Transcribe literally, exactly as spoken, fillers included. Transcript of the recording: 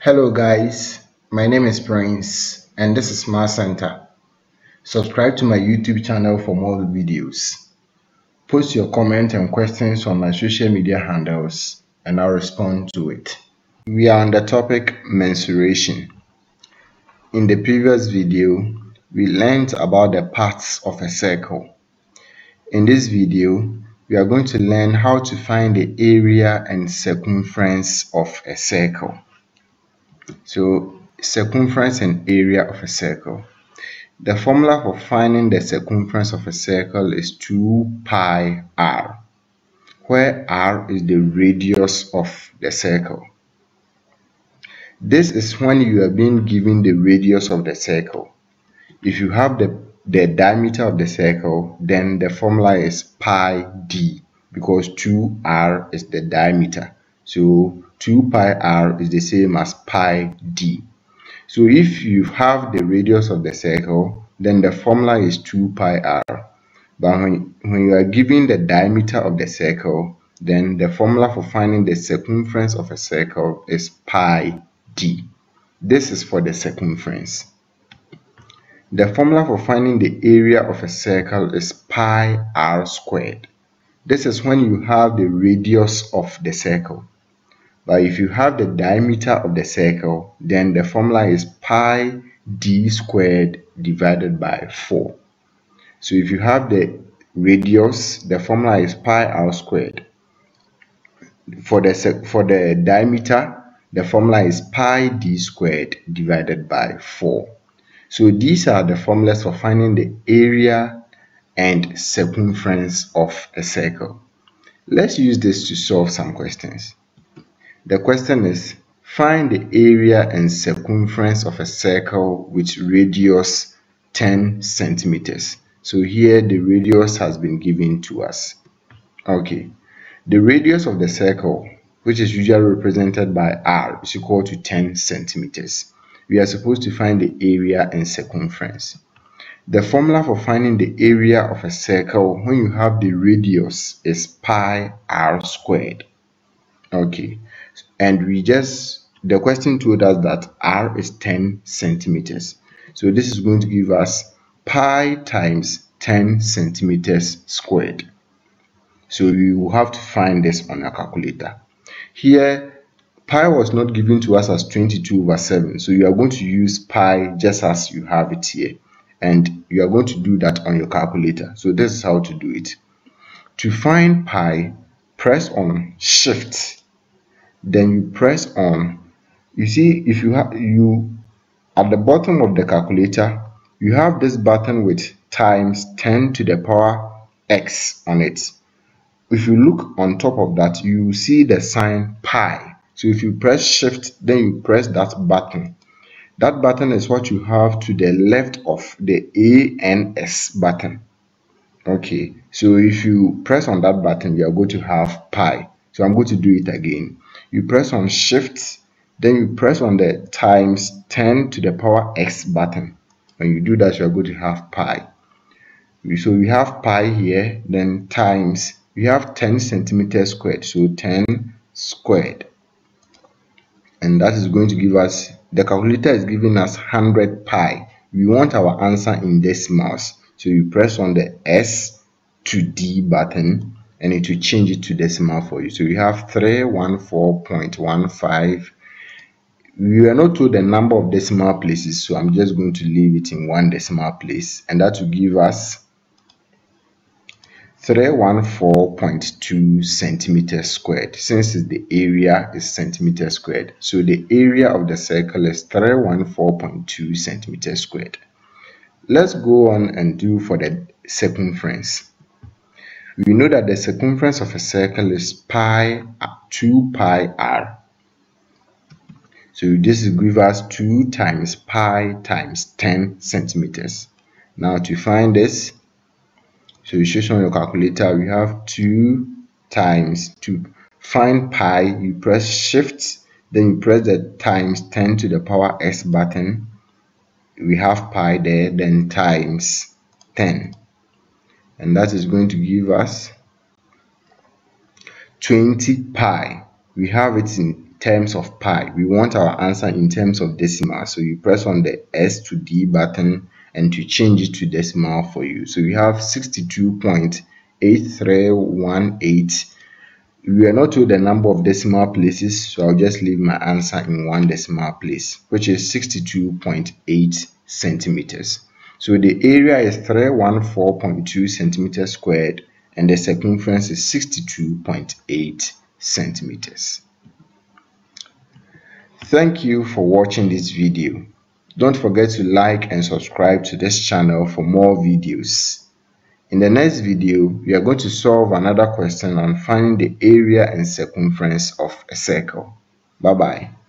Hello guys, my name is Prince and this is Math Center. Subscribe to my YouTube channel for more videos. Post your comments and questions on my social media handles and I'll respond to it. We are on the topic mensuration. In the previous video, we learned about the parts of a circle. In this video, we are going to learn how to find the area and circumference of a circle. So, circumference and area of a circle. The formula for finding the circumference of a circle is two pi r, where r is the radius of the circle. This is when you are being given the radius of the circle. If you have the, the diameter of the circle, then the formula is pi d, because two r is the diameter. So two pi r is the same as pi d. So if you have the radius of the circle, then the formula is two pi r. But when, when you are given the diameter of the circle, then the formula for finding the circumference of a circle is pi d. This is for the circumference. The formula for finding the area of a circle is pi r squared. This is when you have the radius of the circle. But if you have the diameter of the circle, then the formula is pi d squared divided by four. So if you have the radius, the formula is pi r squared. For the, for the diameter, the formula is pi d squared divided by four. So these are the formulas for finding the area and circumference of a circle. Let's use this to solve some questions. The question is, find the area and circumference of a circle with radius ten centimeters. So here the radius has been given to us. Okay, the radius of the circle, which is usually represented by r, is equal to ten centimeters. We are supposed to find the area and circumference. The formula for finding the area of a circle when you have the radius is pi r squared. Okay, and we just, the question told us that r is ten centimeters. So this is going to give us pi times ten centimeters squared. So you will have to find this on your calculator. Here, pi was not given to us as twenty-two over seven. So you are going to use pi just as you have it here. And you are going to do that on your calculator. So this is how to do it. To find pi, press on shift. Then you press on, you see, if you have, you, at the bottom of the calculator, you have this button with times ten to the power x on it. If you look on top of that, you see the sign pi. So if you press shift, then you press that button. That button is what you have to the left of the A N S button. Okay, so if you press on that button, you are going to have pi. So I'm going to do it again. You press on shift, then you press on the times ten to the power x button. When you do that, you are going to have pi. So we have pi here, then times, we have ten centimeters squared, so ten squared. And that is going to give us, the calculator is giving us one hundred pi. We want our answer in decimals. So you press on the S to D button and it will change it to decimal for you. So we have three hundred fourteen point one five. We are not told the number of decimal places, so I'm just going to leave it in one decimal place, and that will give us three hundred fourteen point two centimeters squared, since the area is centimeters squared. So the area of the circle is three hundred fourteen point two centimeters squared. Let's go on and do for the circumference. We know that the circumference of a circle is pi, two pi r. So this will give us two times pi times ten centimeters. Now to find this, so you show on your calculator, we have two times two. Find pi, you press shift, then you press the times ten to the power s button. We have pi there, then times ten. And that is going to give us twenty pi. We have it in terms of pi. We want our answer in terms of decimal. So you press on the S to D button and to change it to decimal for you. So we have sixty-two point eight three one eight. We are not told the number of decimal places, so I'll just leave my answer in one decimal place, which is sixty-two point eight centimeters. So the area is three hundred fourteen point two centimeters squared, and the circumference is sixty-two point eight centimeters. Thank you for watching this video. Don't forget to like and subscribe to this channel for more videos. In the next video, we are going to solve another question on finding the area and circumference of a circle. Bye bye.